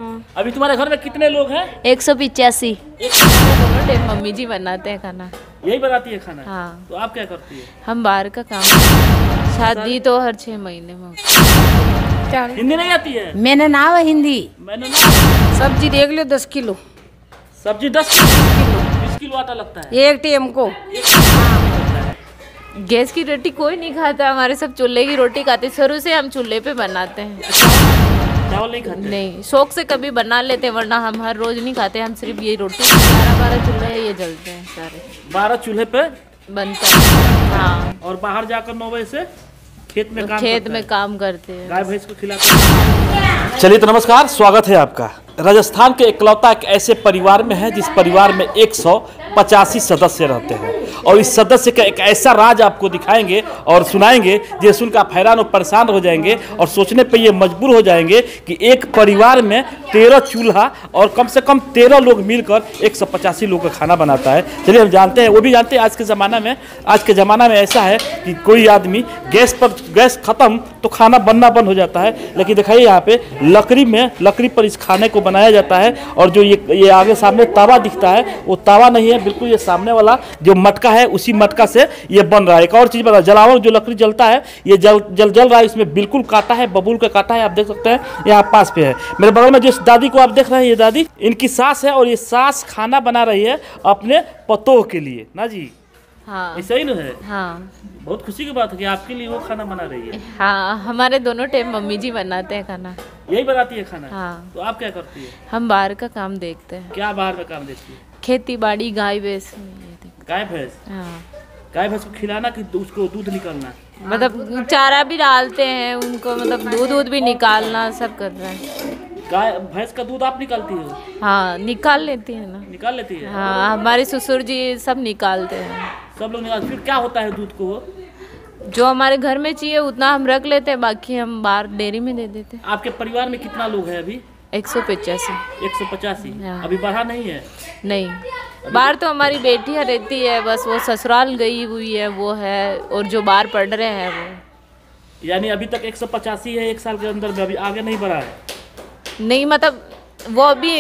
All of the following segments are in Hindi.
अभी तुम्हारे घर में कितने लोग हैं? 185। दोनों टाइम मम्मी जी बनाते हैं खाना। यही बनाती है खाना? हाँ। तो आप क्या करती है? हम बाहर का काम, शादी तो हर 6 महीने में होती है। हिंदी नहीं आती है? मैंने नाम है हिंदी। मैंने ना सब्जी देख लो 10 किलो। सब्जी 10 किलो, 20 किलो आटा लगता है एक टेम को। गैस की रोटी कोई नहीं खाता, हमारे सब चूल्हे की रोटी खाते। शुरू से हम चूल्हे पे बनाते हैं। चावल नहीं खाते? नहीं, शौक से कभी बना लेते हैं, वरना हम हर रोज नहीं खाते। हम सिर्फ ये रोटी 12 चूल्हे ये जलते हैं सारे। 12 चूल्हे पे बनता है। हाँ। और बाहर जाकर 9 बजे से खेत में काम करते हैं। गाय भैंस को खिलाते हैं। चलिए तो नमस्कार, स्वागत है आपका। राजस्थान के इकलौता एक ऐसे परिवार में है जिस परिवार में 185 सदस्य रहते हैं, और इस सदस्य का एक ऐसा राज आपको दिखाएंगे और सुनाएंगे जिसे सुनकर आप हैरान और परेशान हो जाएंगे और सोचने पे ये मजबूर हो जाएंगे कि एक परिवार में 13 चूल्हा और कम से कम 13 लोग मिलकर 185 लोगों का खाना बनाता है। चलिए हम जानते हैं, वो भी जानते हैं आज के ज़माना में ऐसा है कि कोई आदमी गैस खत्म तो खाना बनना बंद हो जाता है। लेकिन दिखाइए यहाँ पे लकड़ी पर इस खाने को बनाया जाता है, और जो ये आगे सामने तवा दिखता है वो तवा नहीं है, बिल्कुल ये सामने वाला जो मटका है उसी मटका से ये बन रहा है। एक और चीज़ बता, जलावन जो लकड़ी जलता है ये जल रहा है, इसमें बिल्कुल कांटा है, बबूल का कांटा है, आप देख सकते हैं यहाँ पास पे है। मेरे बगल में जिस दादी को आप देख रहे हैं, ये दादी इनकी सास है, और ये सास खाना बना रही है अपने पतोह के लिए ना जी। हाँ, ऐसा ही ना है? हाँ। बहुत खुशी की बात है कि आपके लिए वो खाना बना रही है। हाँ, हमारे दोनों टाइम मम्मी जी बनाते हैं खाना। यही बनाती है खाना? हाँ। तो आप क्या करती है? हम बाहर का काम देखते हैं। क्या बाहर का काम देखती है? खेती बाड़ी, गाय भैंस। गाय भैंस? हाँ। गाय भैंस को खिलाना कि उसको दूध निकालना? मतलब चारा भी डालते हैं उनको, मतलब दूध भी निकालना सब कर रहे हैं। गाय भैंस का दूध आप निकालती हो? हाँ, निकाल लेती है ना। निकाल लेती है? हाँ, हमारे ससुर जी सब निकालते हैं। सब लोग निकाल। फिर क्या होता है दूध को? जो हमारे घर में चाहिए उतना हम रख लेते हैं, बाकी हम बाहर डेयरी में दे देते हैं। आपके परिवार में कितना लोग हैं अभी? 185। 185? हाँ। अभी बढ़ा नहीं है? नहीं, बाहर तो हमारी बेटियाँ रहती है, बस वो ससुराल गई हुई है वो है, और जो बाहर पढ़ रहे हैं वो। यानी अभी तक 185 है, 1 साल के अंदर में अभी आगे नहीं बढ़ा है? नहीं, मतलब वो अभी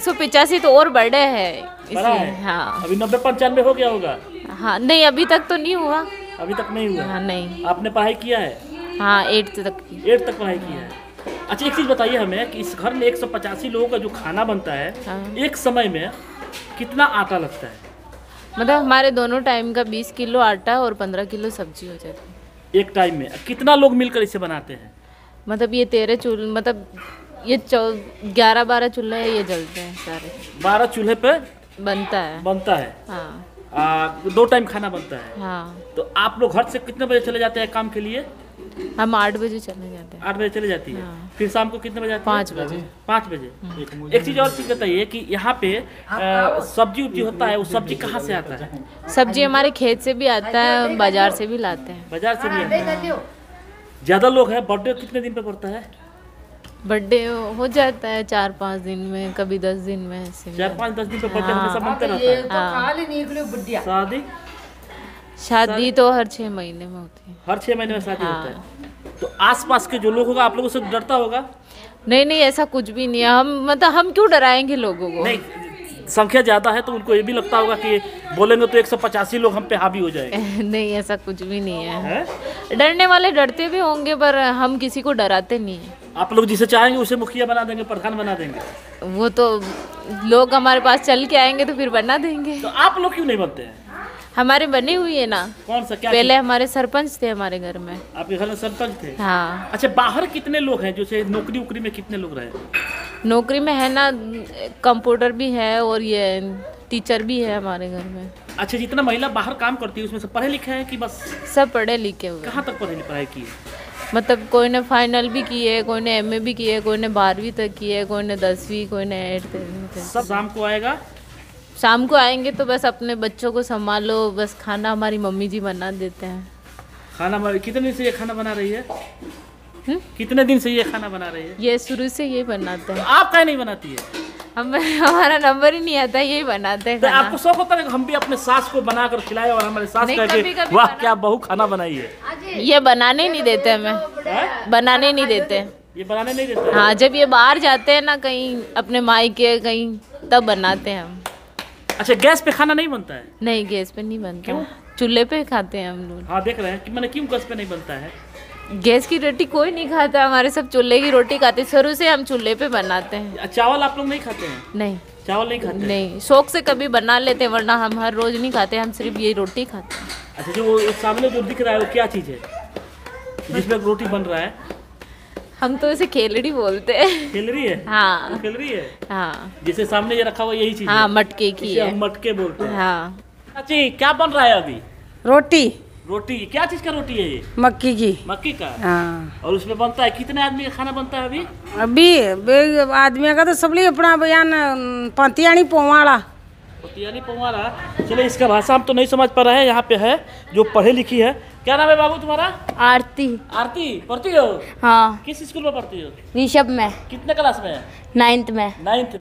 185 तो और बड़े हैं बढ़ा है? इसलिए। हाँ। अभी 90-95 हो गया होगा? हाँ, नहीं अभी तक तो नहीं हुआ। अभी तक नहीं हुआ? हाँ, नहीं। आपने पढ़ाई किया है? हाँ, 8th तक की। 8 तक पढ़ाई की है। अच्छा, एक चीज़ बताइए हमें कि इस घर में 185 लोगों का जो खाना बनता है, हाँ। एक समय में कितना आटा लगता है? मतलब हमारे दोनों टाइम का 20 किलो आटा और 15 किलो सब्जी हो जाती है एक टाइम में। कितना लोग मिलकर इसे बनाते हैं? मतलब ये 13 चूल्हे, मतलब ये 11-12 चूल्हे ये जलते हैं सारे। 12 चूल्हे पे बनता है। हाँ। हाँ। 2 टाइम खाना बनता है? हाँ। तो आप लोग घर से कितने बजे चले जाते हैं काम के लिए? हम 8 बजे चले जाते हैं। 8 बजे चले जाती है? हाँ। फिर शाम को कितने बजे आती है? 5 बजे। 5 बजे। एक चीज़ और चीज़ बताइए कि यहाँ पे सब्जी उब्जी होता है, वो सब्जी कहाँ से आता है? सब्जी हमारे खेत से भी आता है, हम बाजार से भी लाते हैं। बाजार से भी आता है? ज़्यादा लोग हैं, बर्थडे कितने दिन पे पड़ता है? बर्थडे हो जाता है 4-5 दिन में, कभी 10 दिन में ऐसे। 4-5-10 दिन पे बर्थडे हमेशा बनते रहता है। शादी तो हर 6 महीने में होती है। हर 6 महीने में शादी होता है? तो आसपास के जो लोग होगा आप लोगों से डरता होगा? नहीं, ऐसा कुछ भी नहीं है। हम क्यों डराएंगे लोगों को? नहीं, संख्या ज़्यादा है तो उनको ये भी लगता होगा कि बोलेंगे तो 185 लोग हम पे हावी हो जाएंगे। नहीं, ऐसा कुछ भी नहीं है। डरने वाले डरते भी होंगे, पर हम किसी को डराते नहीं है। आप लोग जिसे चाहेंगे उसे मुखिया बना देंगे, प्रधान बना देंगे? वो तो लोग हमारे पास चल के आएंगे तो फिर बना देंगे। तो आप लोग क्यों नहीं बनते हैं? हमारे बनी हुई है ना। कौन सा? क्या? पहले हमारे सरपंच थे हमारे घर में। आपके घर में सरपंच थे? हाँ। अच्छा, बाहर कितने लोग हैं? जैसे नौकरी उकरी में कितने लोग रहे? नौकरी में है ना, कंप्यूटर भी है और ये टीचर भी है हमारे घर में। अच्छा, जितना महिला बाहर काम करती है उसमें सब पढ़े लिखे हैं कि बस? सब पढ़े लिखे हुए। कहाँ तक पढ़ाई की है? मतलब कोई ने फाइनल भी की है, कोई ने MA भी की है, कोई ने 12वीं तक की है, कोई ने 10वीं, कोई ने 8th। सब शाम को आएगा? शाम को आएंगे तो बस अपने बच्चों को संभालो, बस खाना हमारी मम्मी जी बना देते हैं। खाना कितने दिन से ये खाना बना रही है? कितने दिन से ये खाना बना रही है? ये शुरू से ये बनाते हैं। तो आप क्या नहीं बनाती है? हमारा नंबर ही नहीं आता, यही बनाते हैं तो खाना। आपको शौक होता है कि हम भी अपने सास को बनाकर खिलाए, और हमारे सास कहते वाह क्या बहू खाना बनाई है? ये बनाने नहीं देते हमें, बनाने नहीं देते। ये बनाने नहीं देता है? हाँ, जब ये बाहर जाते हैं ना कहीं अपने मायके कहीं, तब बनाते हैं हम। अच्छा, गैस पे खाना नहीं बनता है? नहीं, गैस पे नहीं बनता, चूल्हे पे खाते हैं हम लोग। हाँ, देख रहे हैं कि मैंने क्यों गैस पे नहीं बनता है? गैस की रोटी कोई नहीं खाता, हमारे सब चूल्हे की रोटी खाते, शुरू से हम चूल्हे पे बनाते हैं। चावल आप लोग नहीं खाते हैं? नहीं चावल नहीं खाते? नहीं, शौक से कभी बना लेते हैं, वरना हम हर रोज नहीं खाते, हम सिर्फ ये रोटी खाते हैं। अच्छा, जो वो सामने जो दिख रहा है वो क्या चीज़ है जिसमें रोटी बन रहा है? हम तो इसे खेलड़ी बोलते हैं। खिलरी है? हाँ खिलरी है? हाँ जिसे सामने ये रखा हुआ यही चीज़ हाँ, है? मटके की इसे है। हम मटके बोलते हैं। हाँ, अच्छा, क्या बन रहा है अभी? रोटी रोटी? क्या चीज़ का रोटी है ये? मक्की की। मक्की का? हाँ, और उसमें बनता है, कितने आदमी का खाना बनता है अभी? अभी आदमी का तो सब लिए अपना बयान पंतियाणी पोवाड़ा। पतियाली पवारा। चलो, इसका भाषा हम तो नहीं समझ पा रहे हैं। यहाँ पे है जो पढ़ी लिखी है। क्या नाम है बाबू तुम्हारा? आरती। आरती, पढ़ती हो? हाँ, किस स्कूल में पढ़ती हो? ऋषभ में, कितने क्लास में? 9th में। 9th।